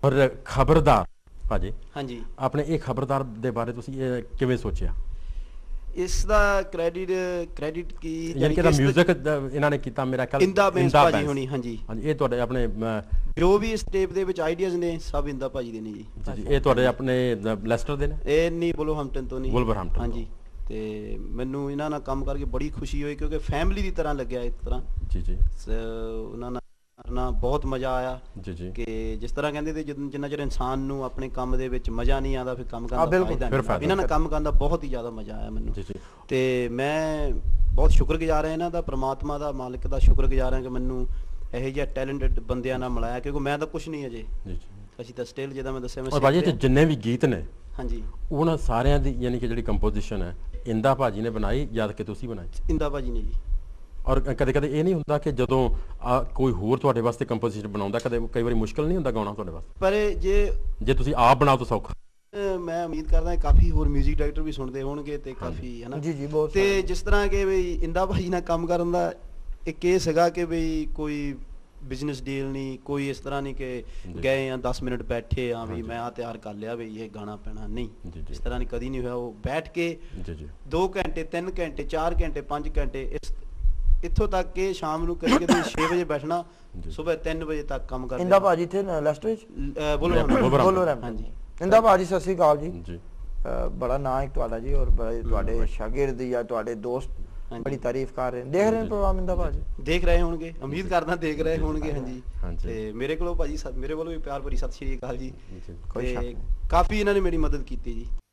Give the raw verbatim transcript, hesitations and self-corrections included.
और खबरदार भाजी हाँ जी अपने ये खबरदार दे बारे तुसी ये किवें सोचिया? इसका क्रेडिट क्रेडिट की यानी कि म्यूजिक इन्हां ने कीता मेरा ख्याल इंदा बैंस भाजी होनी। हाँ जी हाँ जी ये तुहाडे अपने जो भी इस टेप दे विच आइडियाज़ ने सब इंदा भाजी दे ने जी। जी ये तुहाडे अपने लेस्टर दे ने? ਇਹ ਨਹੀਂ ਵੁਲਵਰਹੈਂਪਟਨ ਤੋਂ ਨਹੀਂ। ਵੁਲਵਰਹੈਂਪਟਨ हाँ जी ਤੇ ਮੈਨੂੰ ਇਹਨਾਂ ਨਾਲ ਕੰਮ ਕਰਕੇ ਬੜੀ ਖੁਸ਼ੀ ਹੋਈ ਕਿਉਂਕਿ ਫੈਮਿਲੀ ਦੀ ਤਰ੍ਹਾਂ ਲੱਗਿਆ ਇੱਕ ਤਰ੍ਹਾਂ। ਜੀ ਜੀ ਉਹਨਾਂ ਨਾਲ ਕਰਨਾ ਬਹੁਤ ਮਜ਼ਾ ਆਇਆ ਜੀ ਜੀ ਕਿ ਜਿਸ ਤਰ੍ਹਾਂ ਕਹਿੰਦੇ ਤੇ ਜਿੰਨਾ ਚਿਰ ਇਨਸਾਨ ਨੂੰ ਆਪਣੇ ਕੰਮ ਦੇ ਵਿੱਚ ਮਜ਼ਾ ਨਹੀਂ ਆਉਂਦਾ ਫਿਰ ਕੰਮ ਕਰਨ ਦਾ ਫਾਇਦਾ ਨਹੀਂ। ਇਹਨਾਂ ਨਾਲ ਕੰਮ ਕਰਨ ਦਾ ਬਹੁਤ ਹੀ ਜ਼ਿਆਦਾ ਮਜ਼ਾ ਆਇਆ ਮੈਨੂੰ ਤੇ ਮੈਂ ਬਹੁਤ ਸ਼ੁਕਰਗੁਜ਼ਾਰ ਹਾਂ ਇਹਨਾਂ ਦਾ, ਪ੍ਰਮਾਤਮਾ ਦਾ, ਮਾਲਕ ਦਾ ਸ਼ੁਕਰਗੁਜ਼ਾਰ ਹਾਂ ਕਿ ਮੈਨੂੰ ਇਹੋ ਜਿਹੇ ਟੈਲੈਂਟਡ ਬੰਦਿਆਂ ਨਾਲ ਮਿਲਾਇਆ ਕਿਉਂਕਿ ਮੈਂ ਤਾਂ ਕੁਝ ਨਹੀਂ ਅਜੇ। ਅਸੀਂ ਤਾਂ ਸਟਿਲ ਜਿੱਦਾਂ ਮੈਂ ਦੱਸਿਆ ਮੈਂ ਭਾਜੀ ਤੇ ਜਿੰਨੇ ਵੀ ਗੀਤ ਨੇ ਹਾਂਜੀ ਉਹਨਾਂ ਸਾਰਿਆਂ ਦੀ ਯਾਨੀ ਕਿ ਜਿਹੜੀ ਕੰਪੋਜੀਸ਼ਨ ਹੈ ਇੰਦਾ ਭਾਜੀ ਨੇ ਬਣਾਈ ਜਦ ਕਿ ਤੁਸੀਂ ਬਣਾਈ? ਇੰਦਾ ਭਾਜੀ ਨੇ ਜੀ। ਔਰ ਕਦੇ ਕਦੇ ਇਹ ਨਹੀਂ ਹੁੰਦਾ ਕਿ ਜਦੋਂ ਕੋਈ ਹੋਰ ਤੁਹਾਡੇ ਵਾਸਤੇ ਕੰਪੋਜੀਸ਼ਨ ਬਣਾਉਂਦਾ ਕਦੇ ਕਈ ਵਾਰੀ ਮੁਸ਼ਕਲ ਨਹੀਂ ਹੁੰਦਾ ਗਾਉਣਾ ਤੁਹਾਡੇ ਵਾਸਤੇ? ਪਰ ਜੇ ਜੇ ਤੁਸੀਂ ਆਪ ਬਣਾਓ ਤਾਂ ਸੌਖਾ। ਮੈਂ ਉਮੀਦ ਕਰਦਾ ਕਾਫੀ ਹੋਰ 뮤직 ਡਾਇਰੈਕਟਰ ਵੀ ਸੁਣਦੇ ਹੋਣਗੇ ਤੇ ਕਾਫੀ ਹੈ ਨਾ। ਜੀ ਜੀ ਬਹੁਤ। ਤੇ ਜਿਸ ਤਰ੍ਹਾਂ ਕਿ ਬਈ ਇੰਦਾ ਭਾਜੀ ਨਾਲ ਕੰਮ ਕਰਨ ਦਾ ਇੱਕ ਇਹ ਸੀਗਾ ਕਿ ਬਈ ਕੋਈ ਬਿਜ਼ਨਸ ਡੀਲ ਨਹੀਂ, ਕੋਈ ਇਸ ਤਰ੍ਹਾਂ ਨਹੀਂ ਕਿ ਗਏ ਆ ਦਸ ਮਿੰਟ ਬੈਠੇ ਆ ਵੀ ਮੈਂ ਆ ਤਿਆਰ ਕਰ ਲਿਆ ਵੀ ਇਹ ਗਾਣਾ ਪੈਣਾ, ਨਹੀਂ ਇਸ ਤਰ੍ਹਾਂ ਨਹੀਂ ਕਦੀ ਨਹੀਂ ਹੋਇਆ। ਉਹ ਬੈਠ ਕੇ ਦੋ ਘੰਟੇ ਤਿੰਨ ਘੰਟੇ ਚਾਰ ਘੰਟੇ ਪੰਜ ਘੰਟੇ ਇਸ ਇੱਥੋਂ ਤੱਕ ਕਿ ਸ਼ਾਮ ਨੂੰ ਕਦੇ ਕਦੇ ਛੇ ਵਜੇ ਬੈਠਣਾ ਸਵੇਰ ਤਿੰਨ ਵਜੇ ਤੱਕ ਕੰਮ ਕਰਦੇ। ਇੰਦਾ ਭਾਜੀ ਥੇ ਲੈਸਟਰ ਵਿੱਚ ਵੁਲਵਰਹੈਂਪਟਨ। ਹਾਂਜੀ ਇੰਦਾ ਭਾਜੀ ਸਤਿ ਸ੍ਰੀ ਅਕਾਲ ਜੀ। ਜੀ ਬੜਾ ਨਾਂ ਹੈ ਤੁਹਾਡਾ ਜੀ ਔਰ ਤੁਹਾਡੇ ਸ਼ਾਗਿਰਦ ਜਾਂ ਤੁਹਾਡੇ ਦੋਸਤ बड़ी तारीफ कर रहे हैं, देख रहे हैं प्रोग्राम इंदा भाजी? देख रहे होंगे, उम्मीद करदा देख रहे होंगे। हाँ जी ते मेरे कोलों भाजी मेरे कोलों भी प्यार भरी सत श्री अकाल जी। काफ़ी इन्होंने मेरी मदद की जी।